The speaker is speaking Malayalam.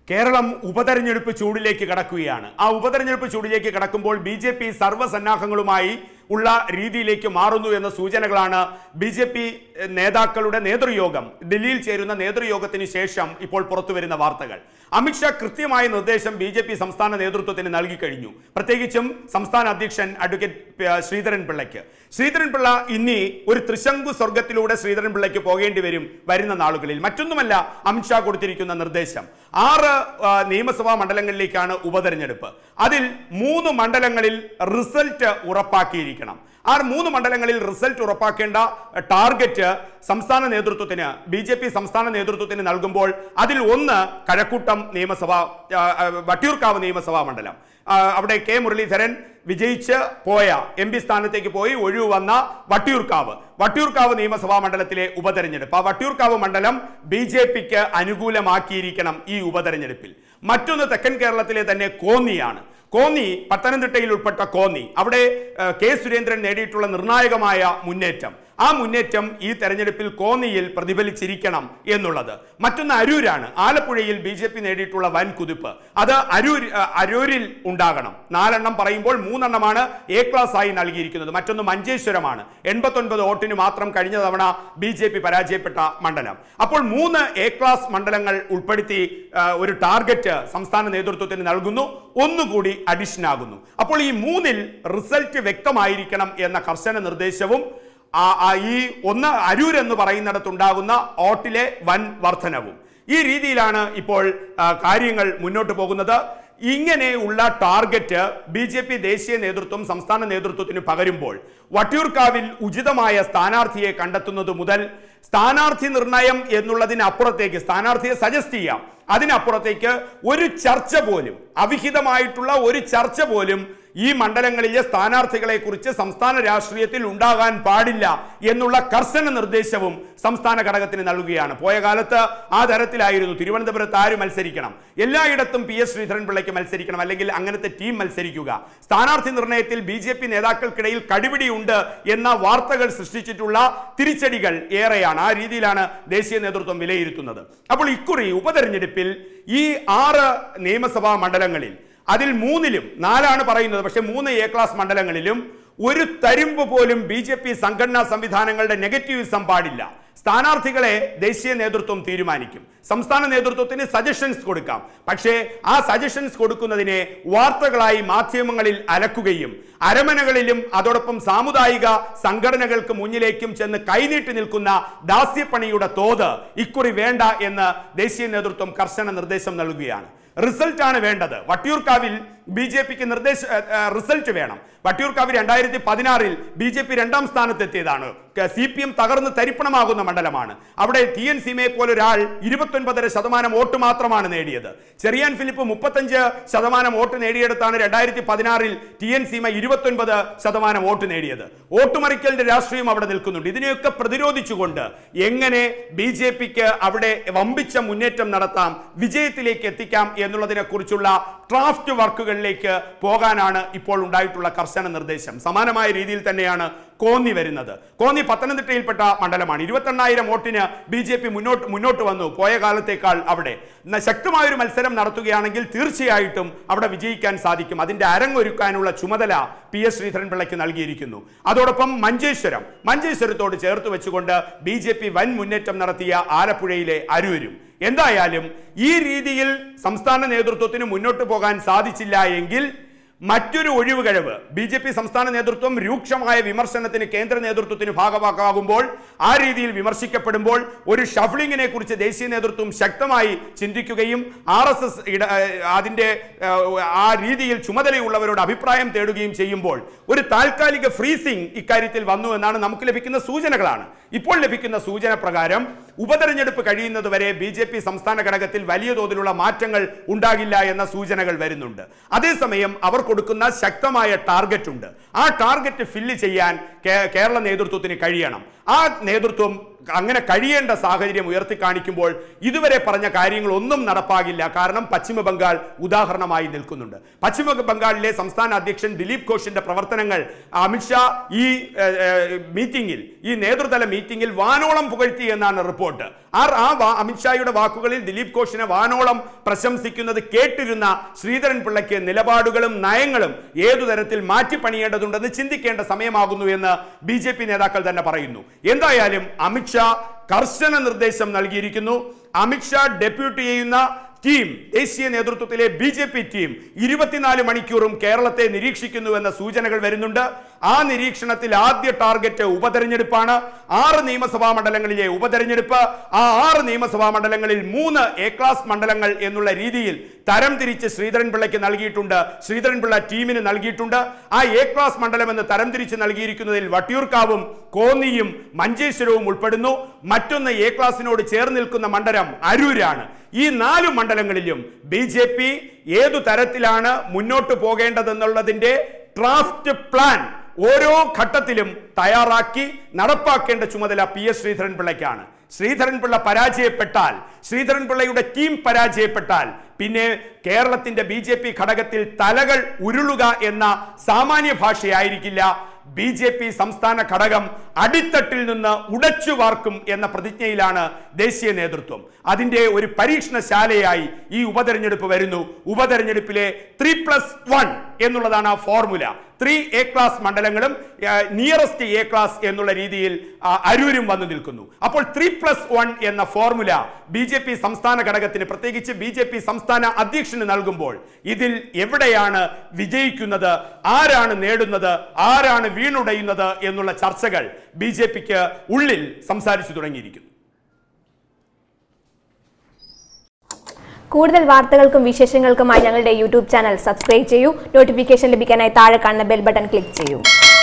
കേരളം ഉപതെരഞ്ഞെടുപ്പ് ചൂടിലേക്ക് കടക്കുകയാണ്. ആ ഉപതെരഞ്ഞെടുപ്പ് ചൂടിലേക്ക് കടക്കുമ്പോൾ BJP സർവ്വസന്നാഹങ്ങളുമായി ഉള്ള രീതിയിലേക്ക് മാറുന്നു എന്ന സൂചനകളാണ് BJP നേതാക്കളുടെ നേതൃയോഗം ഡൽഹിയിൽ ചേരുന്ന നേതൃയോഗത്തിന് ശേഷം ഇപ്പോൾ പുറത്തുവരുന്ന വാർത്തകൾ. അമിത്ഷാ കൃത്യമായ നിർദ്ദേശം BJP സംസ്ഥാന നേതൃത്വത്തിന് നൽകി കഴിഞ്ഞു. പ്രത്യേകിച്ചും സംസ്ഥാന അധ്യക്ഷൻ അഡ്വക്കേറ്റ് ശ്രീധരൻപിള്ളയ്ക്ക്. ശ്രീധരൻപിള്ള ഇനി ഒരു ത്രിശങ്കു സ്വർഗത്തിലൂടെ ശ്രീധരൻപിള്ളയ്ക്ക് പോകേണ്ടി വരും വരുന്ന നാളുകളിൽ. മറ്റൊന്നുമല്ല അമിത്ഷാ കൊടുത്തിരിക്കുന്ന നിർദ്ദേശം. 6 നിയമസഭാ മണ്ഡലങ്ങളിലേക്കാണ് ഉപതെരഞ്ഞെടുപ്പ്. അതിൽ 3 മണ്ഡലങ്ങളിൽ റിസൾട്ട് ഉറപ്പാക്കിയിരിക്കണം. ആ 3 മണ്ഡലങ്ങളിൽ റിസൾട്ട് ഉറപ്പാക്കേണ്ട ടാർഗറ്റ് സംസ്ഥാന നേതൃത്വത്തിന് BJP സംസ്ഥാന നേതൃത്വത്തിന് നൽകുമ്പോൾ അതിൽ ഒന്ന് കഴക്കൂട്ടം നിയമസഭാ വട്ടിയൂർക്കാവ് നിയമസഭാ മണ്ഡലം. അവിടെ കെ മുരളീധരൻ വിജയിച്ച് പോയ MP സ്ഥാനത്തേക്ക് പോയി ഒഴിവ് വന്ന വട്ടിയൂർക്കാവ് നിയമസഭാ മണ്ഡലത്തിലെ ഉപതെരഞ്ഞെടുപ്പ്. ആ വട്ടിയൂർക്കാവ് മണ്ഡലം BJPക്ക് അനുകൂലമാക്കിയിരിക്കണം ഈ ഉപതെരഞ്ഞെടുപ്പിൽ. മറ്റൊന്ന് തെക്കൻ കേരളത്തിലെ തന്നെ കോന്നിയാണ്. കോന്നി പത്തനംതിട്ടയിൽ ഉൾപ്പെട്ട കോന്നി, അവിടെ കെ സുരേന്ദ്രൻ നേടിയിട്ടുള്ള നിർണായകമായ മുന്നേറ്റം, ആ മുന്നേറ്റം ഈ തെരഞ്ഞെടുപ്പിൽ കോന്നിയിൽ പ്രതിഫലിച്ചിരിക്കണം എന്നുള്ളത്. മറ്റൊന്ന് അരൂരാണ്. ആലപ്പുഴയിൽ BJP നേടിയിട്ടുള്ള വൻ കുതിപ്പ് അത് അരൂരിൽ ഉണ്ടാകണം. 4 എണ്ണം പറയുമ്പോൾ 3 എണ്ണമാണ് A ക്ലാസ് ആയി നൽകിയിരിക്കുന്നത്. മറ്റൊന്ന് മഞ്ചേശ്വരമാണ്. 89 വോട്ടിന് മാത്രം കഴിഞ്ഞ തവണ BJP പരാജയപ്പെട്ട മണ്ഡലം. അപ്പോൾ 3 A ക്ലാസ് മണ്ഡലങ്ങൾ ഉൾപ്പെടുത്തി ഒരു ടാർഗറ്റ് സംസ്ഥാന നേതൃത്വത്തിന് നൽകുന്നു. ഒന്നുകൂടി അഡിഷൻ ആകുന്നു. അപ്പോൾ ഈ 3-ൽ റിസൾട്ട് വ്യക്തമായിരിക്കണം എന്ന കർശന നിർദ്ദേശവും ഈ ഒന്ന് അരൂർ എന്ന് പറയുന്നിടത്തുണ്ടാകുന്ന വോട്ടിലെ വൻ വർധനവും, ഈ രീതിയിലാണ് ഇപ്പോൾ കാര്യങ്ങൾ മുന്നോട്ട് പോകുന്നത്. ഇങ്ങനെയുള്ള ടാർഗറ്റ് BJP ദേശീയ നേതൃത്വം സംസ്ഥാന നേതൃത്വത്തിന് പകരുമ്പോൾ വട്ടിയൂർക്കാവിൽ ഉചിതമായ സ്ഥാനാർത്ഥിയെ കണ്ടെത്തുന്നത് മുതൽ സ്ഥാനാർത്ഥി നിർണയം എന്നുള്ളതിനപ്പുറത്തേക്ക് സ്ഥാനാർത്ഥിയെ സജസ്റ്റ് ചെയ്യാം, അതിനപ്പുറത്തേക്ക് ഒരു ചർച്ച പോലും, അവിഹിതമായിട്ടുള്ള ഒരു ചർച്ച പോലും ഈ മണ്ഡലങ്ങളിലെ സ്ഥാനാർത്ഥികളെ കുറിച്ച് സംസ്ഥാന രാഷ്ട്രീയത്തിൽ ഉണ്ടാകാൻ പാടില്ല എന്നുള്ള കർശന നിർദ്ദേശവും സംസ്ഥാന ഘടകത്തിന് നൽകുകയാണ്. പോയ കാലത്ത് ആ തരത്തിലായിരുന്നു. തിരുവനന്തപുരത്ത് ആര് മത്സരിക്കണം, എല്ലായിടത്തും PS ശ്രീധരൻപിള്ളയ്ക്ക് മത്സരിക്കണം, അല്ലെങ്കിൽ അങ്ങനത്തെ ടീം മത്സരിക്കുക. സ്ഥാനാർത്ഥി നിർണയത്തിൽ BJP നേതാക്കൾക്കിടയിൽ കടിപിടിയുണ്ട് എന്ന വാർത്തകൾ സൃഷ്ടിച്ചിട്ടുള്ള തിരിച്ചടികൾ ഏറെയാണ്. ആ രീതിയിലാണ് ദേശീയ നേതൃത്വം വിലയിരുത്തുന്നത്. അപ്പോൾ ഇക്കുറി ഉപതെരഞ്ഞെടുപ്പിൽ ഈ 6 നിയമസഭാ മണ്ഡലങ്ങളിൽ അതിൽ 3-ലും 4 പറയുന്നത്, പക്ഷേ 3 A ക്ലാസ് മണ്ഡലങ്ങളിലും ഒരു തരിമ്പ് പോലും BJP സംഘടനാ സംവിധാനങ്ങളുടെ നെഗറ്റീവിസം പാടില്ല. സ്ഥാനാർത്ഥികളെ ദേശീയ നേതൃത്വം തീരുമാനിക്കും. സംസ്ഥാന നേതൃത്വത്തിന് സജഷൻസ് കൊടുക്കാം. പക്ഷേ ആ സജഷൻസ് കൊടുക്കുന്നതിനെ വാർത്തകളായി മാധ്യമങ്ങളിൽ അലക്കുകയും അരമനകളിലും അതോടൊപ്പം സാമുദായിക സംഘടനകൾക്ക് മുന്നിലേക്കും ചെന്ന് കൈനീട്ടി നിൽക്കുന്ന ദാസ്യപ്പണിയുടെ തോത് ഇക്കുറി വേണ്ട എന്ന് ദേശീയ നേതൃത്വം കർശന നിർദ്ദേശം നൽകുകയാണ്. റിസൾട്ടാണ് വേണ്ടത്. വട്ടിയൂർക്കാവിൽ BJPക്ക് റിസൾട്ട് വേണം. വട്ടിയൂർക്കാവിൽ 2016-ൽ BJP 2ാം സ്ഥാനത്തെത്തിയതാണ്. CPM തകർന്ന് തരിപ്പണമാകുന്ന മണ്ഡലമാണ്. അവിടെ TN സീമയെ പോലെ ഒരാൾ 29.5% വോട്ട് മാത്രമാണ് നേടിയത്. ചെറിയാൻ ഫിലിപ്പ് 35% വോട്ട് നേടിയെടുത്താണ് 2016-ൽ TN സീമ 29% വോട്ട് നേടിയത്. വോട്ടുമറിക്കലിന്റെ രാഷ്ട്രീയം അവിടെ നിൽക്കുന്നുണ്ട്. ഇതിനെയൊക്കെ പ്രതിരോധിച്ചുകൊണ്ട് എങ്ങനെ BJPക്ക് അവിടെ വമ്പിച്ച മുന്നേറ്റം നടത്താം, വിജയത്തിലേക്ക് എത്തിക്കാം എന്നുള്ളതിനെ കുറിച്ചുള്ള ഡ്രാഫ്റ്റ് വർക്കുകളിലേക്ക് പോകാനാണ് ഇപ്പോൾ ഉണ്ടായിട്ടുള്ള കർശന നിർദ്ദേശം. സമാനമായ രീതിയിൽ തന്നെയാണ് കോന്നി വരുന്നത്. കോന്നി പത്തനംതിട്ടയിൽപ്പെട്ട മണ്ഡലമാണ്. 28,000 വോട്ടിന് BJP മുന്നോട്ട് വന്നു. പോയ കാലത്തേക്കാൾ അവിടെ ശക്തമായൊരു മത്സരം നടത്തുകയാണെങ്കിൽ തീർച്ചയായിട്ടും അവിടെ വിജയിക്കാൻ സാധിക്കും. അതിന്റെ അരങ്ങൊരുക്കാനുള്ള ചുമതല PS ശ്രീധരൻപിള്ളയ്ക്ക് നൽകിയിരിക്കുന്നു. അതോടൊപ്പം മഞ്ചേശ്വരത്തോട് ചേർത്ത് വെച്ചുകൊണ്ട് BJP വൻ മുന്നേറ്റം നടത്തിയ ആലപ്പുഴയിലെ അരൂരും. എന്തായാലും ഈ രീതിയിൽ സംസ്ഥാന നേതൃത്വത്തിന് മുന്നോട്ട് പോകാൻ സാധിച്ചില്ല എങ്കിൽ മറ്റൊരു ഒഴിവുകഴിവ് BJP സംസ്ഥാന നേതൃത്വം രൂക്ഷമായ വിമർശനത്തിന് കേന്ദ്ര നേതൃത്വത്തിന് ഭാഗമാകുമ്പോൾ, ആ രീതിയിൽ വിമർശിക്കപ്പെടുമ്പോൾ ഒരു ഷഫ്ലിങ്ങിനെ കുറിച്ച് ദേശീയ നേതൃത്വം ശക്തമായി ചിന്തിക്കുകയും RSS അതിൻ്റെ ആ രീതിയിൽ ചുമതലയുള്ളവരോട് അഭിപ്രായം തേടുകയും ചെയ്യുമ്പോൾ ഒരു താൽക്കാലിക ഫ്രീസിംഗ് ഇക്കാര്യത്തിൽ വന്നു എന്നാണ് നമുക്ക് ലഭിക്കുന്ന സൂചനകളാണ്. ഇപ്പോൾ ലഭിക്കുന്ന സൂചന പ്രകാരം ഉപതെരഞ്ഞെടുപ്പ് കഴിയുന്നത് വരെ BJP സംസ്ഥാന ഘടകത്തിൽ വലിയ തോതിലുള്ള മാറ്റങ്ങൾ ഉണ്ടാകില്ല എന്ന സൂചനകൾ വരുന്നുണ്ട്. അതേസമയം അവർ കൊടുക്കുന്ന ശക്തമായ ടാർഗറ്റ് ഉണ്ട്. ആ ടാർഗറ്റ് ഫില്ല് ചെയ്യാൻ കേരള നേതൃത്വത്തിന് കഴിയണം. ആ നേതൃത്വം അങ്ങനെ കഴിയേണ്ട സാഹചര്യം ഉയർത്തി കാണിക്കുമ്പോൾ ഇതുവരെ പറഞ്ഞ കാര്യങ്ങളൊന്നും നടപ്പാകില്ല. കാരണം പശ്ചിമ ബംഗാൾ ഉദാഹരണമായി നിൽക്കുന്നുണ്ട്. പശ്ചിമ ബംഗാളിലെ സംസ്ഥാന അധ്യക്ഷൻ ദിലീപ് ഘോഷിന്റെ പ്രവർത്തനങ്ങൾ അമിത്ഷാ ഈ മീറ്റിംഗിൽ, ഈ നേതൃതല മീറ്റിംഗിൽ വാനോളം പുകഴ്ത്തി എന്നാണ് റിപ്പോർട്ട്. അമിത്ഷായുടെ വാക്കുകളിൽ ദിലീപ് ഘോഷിനെ വാനോളം പ്രശംസിക്കുന്നത് കേട്ടിരുന്ന ശ്രീധരൻ പിള്ളയ്ക്ക് നിലപാടുകളും നയങ്ങളും ഏതു തരത്തിൽ മാറ്റിപ്പണിയേണ്ടതുണ്ടെന്ന് ചിന്തിക്കേണ്ട സമയമാകുന്നു എന്ന് BJP നേതാക്കൾ തന്നെ പറയുന്നു. എന്തായാലും അമിത്ഷാ കർശന നിർദ്ദേശം നൽകിയിരിക്കുന്നു. അമിത്ഷാ ഡെപ്യൂട്ടി ചെയ്യുന്ന ടീം, ദേശീയ നേതൃത്വത്തിലെ BJP ടീം 24 മണിക്കൂറും കേരളത്തെ നിരീക്ഷിക്കുന്നുവെന്ന സൂചനകൾ വരുന്നുണ്ട്. ആ നിരീക്ഷണത്തിൽ ആദ്യ ടാർഗറ്റ് ഉപതെരഞ്ഞെടുപ്പാണ്. 6 നിയമസഭാ മണ്ഡലങ്ങളിലെ ഉപതെരഞ്ഞെടുപ്പ്. ആ 6 നിയമസഭാ മണ്ഡലങ്ങളിൽ 3 A ക്ലാസ് മണ്ഡലങ്ങൾ എന്നുള്ള രീതിയിൽ തരംതിരിച്ച് ശ്രീധരൻ പിള്ളയ്ക്ക് നൽകിയിട്ടുണ്ട്, ശ്രീധരൻ പിള്ള ടീമിന് നൽകിയിട്ടുണ്ട്. ആ A ക്ലാസ് മണ്ഡലം എന്ന് തരംതിരിച്ച് നൽകിയിരിക്കുന്നതിൽ വട്ടിയൂർക്കാവും കോന്നിയും മഞ്ചേശ്വരവും ഉൾപ്പെടുന്നു. മറ്റൊന്ന് A ക്ലാസിനോട് ചേർന്ന് നിൽക്കുന്ന മണ്ഡലം അരൂരാണ്. ഈ 4 മണ്ഡലങ്ങളിലും BJP ഏതു തരത്തിലാണ് മുന്നോട്ട് പോകേണ്ടതെന്നുള്ളതിന്റെ ഡ്രാഫ്റ്റ് പ്ലാൻ ഓരോ ഘട്ടത്തിലും തയ്യാറാക്കി നടപ്പാക്കേണ്ട ചുമതല PS ശ്രീധരൻ പിള്ളയ്ക്കാണ്. ശ്രീധരൻ പിള്ള പരാജയപ്പെട്ടാൽ, ശ്രീധരൻ പിള്ളയുടെ ടീം പരാജയപ്പെട്ടാൽ പിന്നെ കേരളത്തിന്റെ BJP ഘടകത്തിൽ തലകൾ ഉരുളുക എന്ന സാമാന്യ ഭാഷയായിരിക്കില്ല. BJP സംസ്ഥാന ഘടകം അടിത്തട്ടിൽ നിന്ന് ഉടച്ചു വാർക്കും എന്ന പ്രതിജ്ഞയിലാണ് ദേശീയ നേതൃത്വം. അതിന്റെ ഒരു പരീക്ഷണശാലയായി ഈ ഉപതെരഞ്ഞെടുപ്പ് വരുന്നു. ഉപതെരഞ്ഞെടുപ്പിലെ 3+1 എന്നുള്ളതാണ് ആ ഫോർമുല. 3 A ക്ലാസ് മണ്ഡലങ്ങളും നിയറസ്റ്റ് A ക്ലാസ് എന്നുള്ള രീതിയിൽ അരൂരും വന്നു നിൽക്കുന്നു. അപ്പോൾ 3+1 എന്ന ഫോർമുല BJP സംസ്ഥാന ഘടകത്തിന്, പ്രത്യേകിച്ച് BJP സംസ്ഥാന അധ്യക്ഷന് നൽകുമ്പോൾ ഇതിൽ എവിടെയാണ് വിജയിക്കുന്നത്, ആരാണ് നേടുന്നത്, ആരാണ് വീണുടയുന്നത് എന്നുള്ള ചർച്ചകൾ BJPക്ക് ഉള്ളിൽ സംസാരിച്ചു തുടങ്ങിയിരിക്കുന്നു. കൂടുതൽ വാർത്തകൾക്കും വിശേഷങ്ങൾക്കുമായി ഞങ്ങളുടെ യൂട്യൂബ് ചാനൽ സബ്സ്ക്രൈബ് ചെയ്യൂ. നോട്ടിഫിക്കേഷൻ ലഭിക്കാനായി താഴെ കാണുന്ന ബെൽ ബട്ടൺ ക്ലിക്ക് ചെയ്യൂ.